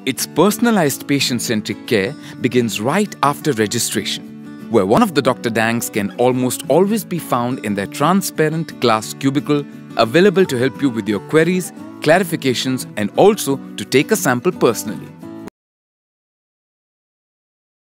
Its personalized patient-centric care begins right after registration, where one of the Dr. Dangs can almost always be found in their transparent glass cubicle, available to help you with your queries, clarifications, and also to take a sample personally.